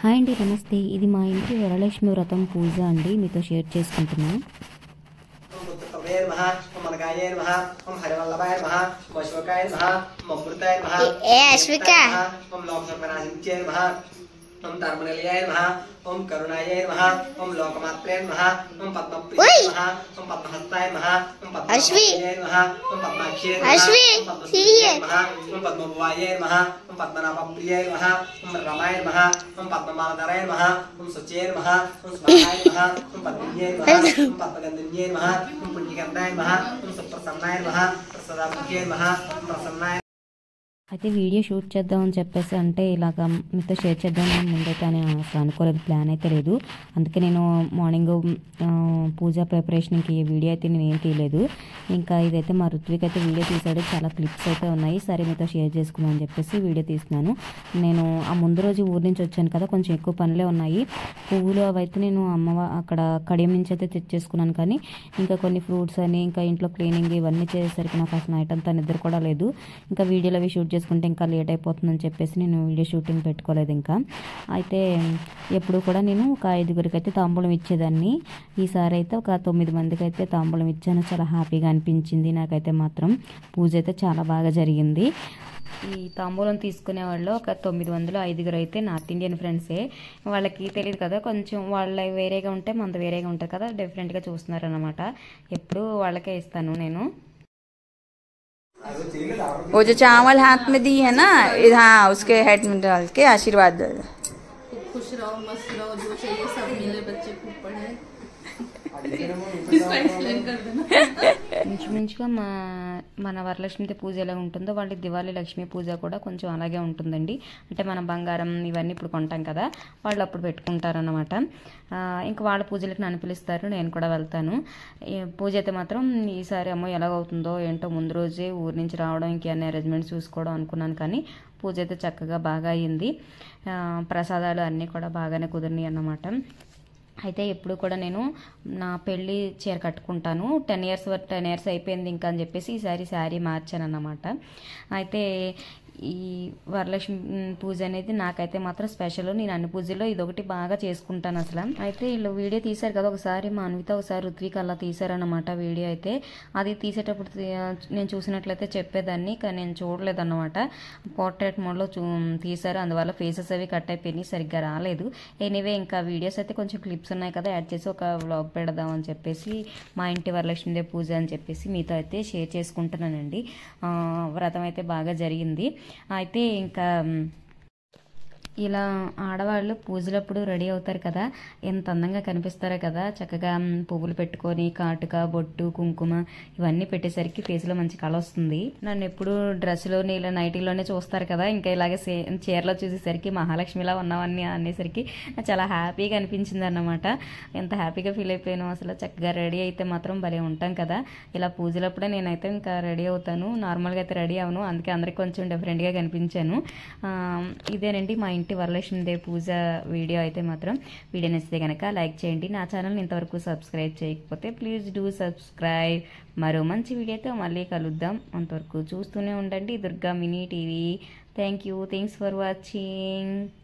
Hi అండి, నమస్తే. ఇది మా ఇంటి వరలక్ష్మి వ్రతం పూజ అండి, మీతో షేర్ చేసుకుంటున్నాను. ओम धर्मनिलयाय नमः ओम करुणाय नमः ओम लोकमात्रे नमः ओम पद्मप्रियाय नमः ओम पद्महस्ताय नमः ओम पद्मनाभाय नमः ओम पद्माक्षी नमः ओम पद्मभुवाय नमः ओम पद्मनाभप्रियाय नमः ओम रमाय नमः ओम पद्ममालधराय नमः ओम सुचये नमः ओम स्वाहाय नमः ओम पद्मिन्ये नमः ओम पद्मगन्धिन्ये नमः ओम पुण्यगन्धाय नमः ओम सुप्रसन्नाय नमः प्रसदाभ्ये नमः ओम प्रसन्नाय. అయితే వీడియో షూట్ చేద్దామని చెప్పేసి అంటే ఇలాగ మీతో షేర్ చేద్దామని ముందైతే అసలు అనుకోలేదు, ప్లాన్ అయితే లేదు. అందుకే నేను మార్నింగ్ పూజ ప్రిపరేషన్కి వీడియో అయితే నేను ఏం తీయలేదు. ఇంకా ఇదైతే మా ఋత్విక్ అయితే వీడియో తీసాడు, చాలా క్లిప్స్ అయితే ఉన్నాయి. సరే మీతో షేర్ చేసుకుందాం అని చెప్పేసి వీడియో తీస్తున్నాను. నేను ఆ ముందు రోజు ఊరి నుంచి వచ్చాను కదా, కొంచెం ఎక్కువ పనులే ఉన్నాయి. పువ్వులు అవైతే నేను అక్కడ కడియం నుంచి అయితే తెచ్చేసుకున్నాను, కానీ ఇంకా కొన్ని ఫ్రూట్స్ అని ఇంకా ఇంట్లో క్లీనింగ్ ఇవన్నీ చేసేసరికి నాకు అసలు నైట్ అంతా నిద్ర కూడా లేదు. ఇంకా వీడియోలు అవి షూట్ చేసుకుంటే ఇంకా లేట్ అయిపోతుందని చెప్పేసి నేను వీడియో షూటింగ్ పెట్టుకోలేదు. ఇంకా అయితే ఎప్పుడు కూడా నేను ఒక 5గురికి అయితే తాంబూలం ఇచ్చేదాన్ని. ఈసారి అయితే ఒక 9 మందికి అయితే తాంబూలం ఇచ్చాను. చాలా హ్యాపీగా అనిపించింది నాకైతే మాత్రం. పూజ అయితే చాలా బాగా జరిగింది. ఈ తాంబూలం తీసుకునే వాళ్ళు ఒక 9 మందిలో 5గురు అయితే నార్త్ ఇండియన్ ఫ్రెండ్సే. వాళ్ళకి తెలియదు కదా, కొంచెం వాళ్ళ వేరేగా ఉంటే మనది వేరేగా ఉంటుంది కదా, డిఫరెంట్గా చూస్తున్నారన్నమాట. ఎప్పుడు వాళ్ళకే ఇస్తాను నేను. वो जो चावल हाथ में दी है ना, हाँ उसके हेड में डाल के आशीर्वाद दे दो. खुश रहो, मस्त रहो, जो चाहिए सब मिले, बच्चे खूब पढ़े. ఇంచుమించుగా మన వరలక్ష్మి పూజ ఎలా ఉంటుందో వాళ్ళ దివాళీ లక్ష్మీ పూజ కూడా కొంచెం అలాగే ఉంటుందండి. అంటే మనం బంగారం ఇవన్నీ ఇప్పుడు కొంటాం కదా, వాళ్ళు అప్పుడు పెట్టుకుంటారన్నమాట. ఇంకా వాళ్ళ పూజలకు నన్ను పిలుస్తారు, నేను కూడా వెళ్తాను. పూజ అయితే మాత్రం ఈసారి అమ్మో ఎలాగవుతుందో ఏంటో, ముందు రోజే ఊరి నుంచి రావడం, ఇంకేమైనా అరేంజ్మెంట్స్ చూసుకోవడం అనుకున్నాను, కానీ పూజ అయితే చక్కగా బాగా అయ్యింది. ప్రసాదాలు అన్నీ కూడా బాగానే కుదిరినాయి అన్నమాట. అయితే ఎప్పుడు కూడా నేను నా పెళ్ళి చీర కట్టుకుంటాను. 10 ఇయర్స్ అయిపోయింది ఇంకా అని చెప్పేసి ఈసారి శారీ మార్చాను అన్నమాట. అయితే ఈ వరలక్ష్మి పూజ అనేది నాకైతే మాత్రం స్పెషల్. నేను అన్ని పూజల్లో ఇదొకటి బాగా చేసుకుంటాను అసలు. అయితే వీళ్ళు వీడియో తీశారు కదా, ఒకసారి మా అన్విత ఒకసారి ఋత్విక్ అలా తీశారన్నమాట వీడియో. అయితే అది తీసేటప్పుడు నేను చూసినట్లయితే చెప్పేదాన్ని, కానీ నేను చూడలేదన్నమాట. పోర్ట్రేట్ మోడ్లో తీశారు, అందువల్ల ఫేసెస్ అవి కట్ అయిపోయినాయి, సరిగ్గా రాలేదు. ఎనీవే ఇంకా వీడియోస్ అయితే కొంచెం క్లిప్స్ ఉన్నాయి కదా, యాడ్ చేసి ఒక వ్లాగ్ పెడదాం అని చెప్పేసి మా ఇంటి వరలక్ష్మీదేవి పూజ అని చెప్పేసి మీతో అయితే షేర్ చేసుకుంటున్నానండి. వ్రతం అయితే బాగా జరిగింది. అయితే ఇంకా ఇలా ఆడవాళ్ళు పూజలప్పుడు రెడీ అవుతారు కదా, ఎంత అందంగా కనిపిస్తారో కదా. చక్కగా పువ్వులు పెట్టుకొని కాటుక, బొట్టు, కుంకుమ ఇవన్నీ పెట్టేసరికి ఫేస్లో మంచి కళ వస్తుంది. నన్ను ఎప్పుడు డ్రెస్సులోని ఇలా నైటీలోనే చూస్తారు కదా, ఇంకా ఇలాగే చీరలో చూసేసరికి మహాలక్ష్మిలా ఉన్నామని అనేసరికి నాకు చాలా హ్యాపీగా అనిపించింది అన్నమాట. ఎంత హ్యాపీగా ఫీల్ అయిపోయాను అసలు. చక్కగా రెడీ అయితే మాత్రం భలే ఉంటాం కదా. ఇలా పూజలప్పుడే నేనైతే ఇంకా రెడీ అవుతాను, నార్మల్గా అయితే రెడీ అవను, అందుకే అందరికి కొంచెం డిఫరెంట్గా కనిపించాను. ఇదేనండి మా ఇంటి వరలక్ష్మీదేవి పూజ వీడియో. అయితే మాత్రం వీడియో నచ్చితే కనుక లైక్ చేయండి. నా ఛానల్ని ఇంతవరకు సబ్స్క్రైబ్ చేయకపోతే ప్లీజ్ డూ సబ్స్క్రైబ్. మరో మంచి వీడియోతో మళ్ళీ కలుద్దాం. అంతవరకు చూస్తూనే ఉండండి Durga mini TV. Thanks for watching.